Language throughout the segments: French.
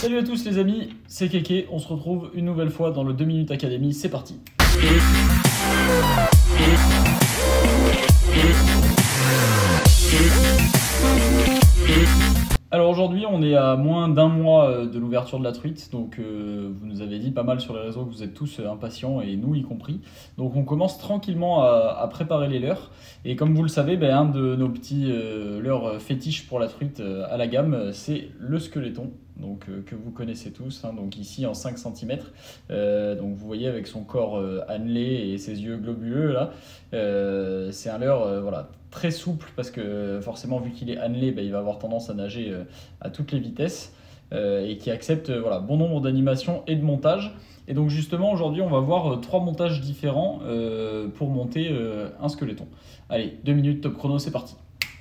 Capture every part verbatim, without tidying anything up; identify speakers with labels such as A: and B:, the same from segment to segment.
A: Salut à tous les amis, c'est Kéké, on se retrouve une nouvelle fois dans le deux minutes Academy, c'est parti. Alors aujourd'hui on est à moins d'un mois de l'ouverture de la truite, donc euh, vous nous avez dit pas mal sur les réseaux que vous êtes tous impatients et nous y compris. Donc on commence tranquillement à, à préparer les leurres et comme vous le savez, ben, un de nos petits euh, leurres fétiches pour la truite euh, à la gamme, c'est le squeletton. Donc, euh, que vous connaissez tous, hein, donc ici en cinq centimètres, euh, donc vous voyez avec son corps euh, annelé et ses yeux globuleux là, euh, c'est un leurre euh, voilà, très souple parce que forcément vu qu'il est annelé, bah, il va avoir tendance à nager euh, à toutes les vitesses euh, et qui accepte euh, voilà, bon nombre d'animations et de montages. Et donc justement aujourd'hui on va voir euh, trois montages différents euh, pour monter euh, un squeletton. Allez, deux minutes top chrono, c'est parti.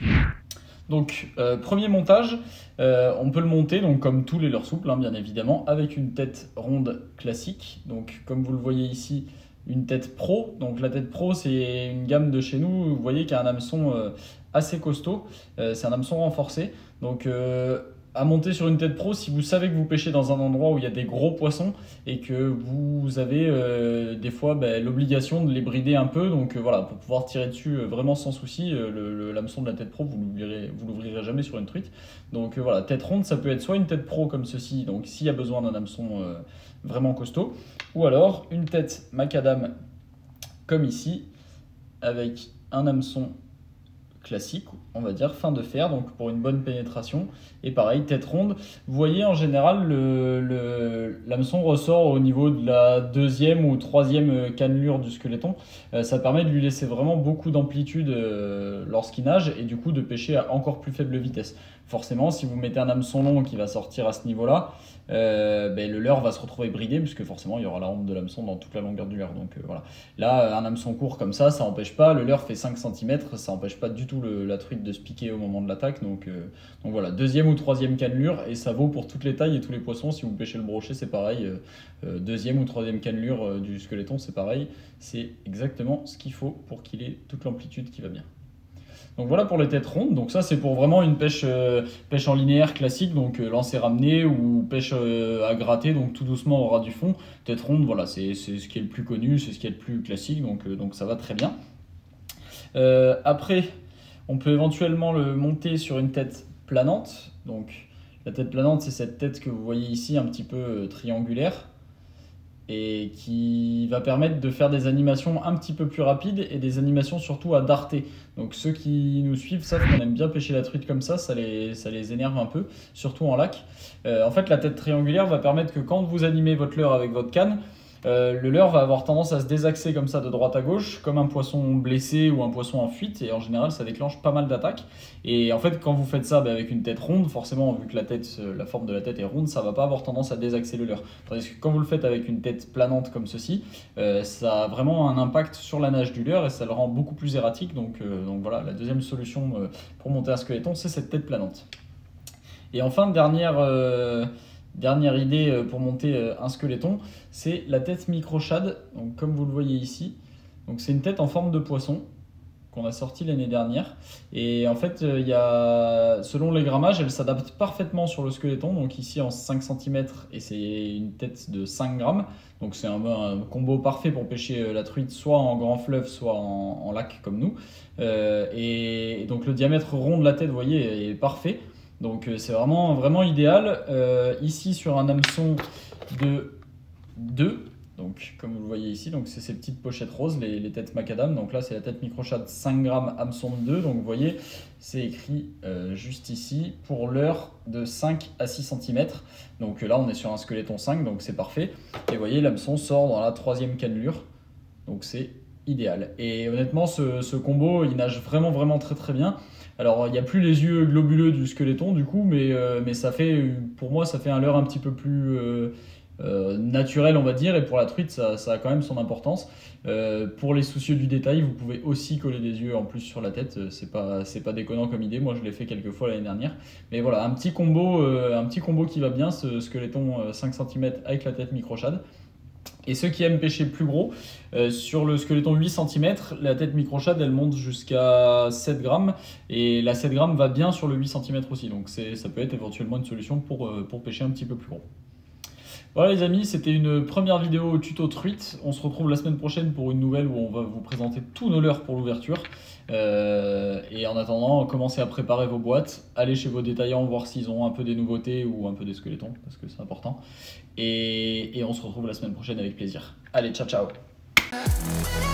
A: Donc, euh, premier montage, euh, on peut le monter donc, comme tous les leurres souples, hein, bien évidemment, avec une tête ronde classique. Donc, comme vous le voyez ici, une tête pro. Donc, la tête pro, c'est une gamme de chez nous, vous voyez, qui a un hameçon euh, assez costaud. Euh, c'est un hameçon renforcé. Donc, euh, à monter sur une tête pro, si vous savez que vous pêchez dans un endroit où il y a des gros poissons et que vous avez euh, des fois bah, l'obligation de les brider un peu, donc euh, voilà, pour pouvoir tirer dessus euh, vraiment sans souci, euh, le, l'hameçon de la tête pro, vous l'ouvrirez, vous l'ouvrirez jamais sur une truite. Donc euh, voilà, tête ronde, ça peut être soit une tête pro comme ceci, donc s'il y a besoin d'un hameçon euh, vraiment costaud, ou alors une tête macadam comme ici, avec un hameçon classique, on va dire, fin de fer, donc pour une bonne pénétration. Et pareil, tête ronde. Vous voyez, en général, le, le, l'hameçon ressort au niveau de la deuxième ou troisième cannelure du squeletton. Euh, ça permet de lui laisser vraiment beaucoup d'amplitude euh, lorsqu'il nage et du coup de pêcher à encore plus faible vitesse. Forcément, si vous mettez un hameçon long qui va sortir à ce niveau-là, euh, ben, le leurre va se retrouver bridé puisque forcément il y aura la rampe de l'hameçon dans toute la longueur du leurre. Donc euh, voilà. Là, un hameçon court comme ça, ça n'empêche pas. Le leurre fait cinq centimètres, ça n'empêche pas du tout le, la truite de se piquer au moment de l'attaque. Donc, euh, donc voilà, deuxième ou troisième cannelure et ça vaut pour toutes les tailles et tous les poissons. Si vous pêchez le brochet, c'est pareil. Euh, deuxième ou troisième cannelure euh, du squeletton, c'est pareil. C'est exactement ce qu'il faut pour qu'il ait toute l'amplitude qui va bien. Donc voilà pour les têtes rondes, donc ça c'est pour vraiment une pêche, euh, pêche en linéaire classique, donc euh, lancer ramener ou pêche euh, à gratter, donc tout doucement au ras du fond. Tête ronde, voilà, c'est, c'est ce qui est le plus connu, c'est ce qui est le plus classique, donc, euh, donc ça va très bien. Euh, après, on peut éventuellement le monter sur une tête planante, donc la tête planante c'est cette tête que vous voyez ici un petit peu euh, triangulaire, et qui va permettre de faire des animations un petit peu plus rapides et des animations surtout à darter. Donc ceux qui nous suivent savent qu'on aime bien pêcher la truite comme ça, ça les, ça les énerve un peu, surtout en lac. Euh, en fait la tête triangulaire va permettre que quand vous animez votre leurre avec votre canne, Euh, le leurre va avoir tendance à se désaxer comme ça de droite à gauche, comme un poisson blessé ou un poisson en fuite, et en général ça déclenche pas mal d'attaques. Et en fait quand vous faites ça bah, avec une tête ronde, forcément vu que la, tête, la forme de la tête est ronde, ça va pas avoir tendance à désaxer le leurre. Tandis que quand vous le faites avec une tête planante comme ceci, euh, ça a vraiment un impact sur la nage du leurre et ça le rend beaucoup plus erratique. Donc, euh, donc voilà, la deuxième solution euh, pour monter un squeletton, c'est cette tête planante. Et enfin, dernière... Euh, Dernière idée pour monter un squeletton, c'est la tête microshad, donc comme vous le voyez ici. Donc c'est une tête en forme de poisson qu'on a sorti l'année dernière. Et en fait, il y a, selon les grammages, elle s'adapte parfaitement sur le squeletton. Donc ici en cinq centimètres et c'est une tête de cinq grammes. Donc c'est un, un combo parfait pour pêcher la truite soit en grand fleuve, soit en, en lac comme nous. Euh, et, et donc le diamètre rond de la tête, vous voyez, est parfait. Donc c'est vraiment, vraiment idéal. Euh, ici sur un hameçon de deux, donc comme vous le voyez ici, donc c'est ces petites pochettes roses, les, les têtes macadam. Donc là c'est la tête microshad cinq grammes hameçon de deux. Donc vous voyez, c'est écrit euh, juste ici pour leurre de cinq à six centimètres. Donc là on est sur un squeletton cinq, donc c'est parfait. Et vous voyez, l'hameçon sort dans la troisième cannelure. Donc c'est idéal. Et honnêtement, ce, ce combo, il nage vraiment, vraiment très, très bien. Alors, il n'y a plus les yeux globuleux du squeletton, du coup, mais, euh, mais ça fait, pour moi, ça fait un leurre un petit peu plus euh, euh, naturel, on va dire. Et pour la truite, ça, ça a quand même son importance. Euh, pour les soucieux du détail, vous pouvez aussi coller des yeux en plus sur la tête. C'est pas, c'est pas déconnant comme idée. Moi, je l'ai fait quelques fois l'année dernière. Mais voilà, un petit combo, euh, un petit combo qui va bien, ce squeletton euh, cinq centimètres avec la tête microshad. Et ceux qui aiment pêcher plus gros, euh, sur le squeletton huit centimètres, la tête microshad elle monte jusqu'à sept grammes et la sept grammes va bien sur le huit centimètres aussi, donc ça peut être éventuellement une solution pour, euh, pour pêcher un petit peu plus gros. Voilà les amis, c'était une première vidéo tuto truite. On se retrouve la semaine prochaine pour une nouvelle où on va vous présenter tous nos leurres pour l'ouverture. Euh, et en attendant, commencez à préparer vos boîtes. Allez chez vos détaillants voir s'ils ont un peu des nouveautés ou un peu des squelettons, parce que c'est important. Et, et on se retrouve la semaine prochaine avec plaisir. Allez, ciao ciao.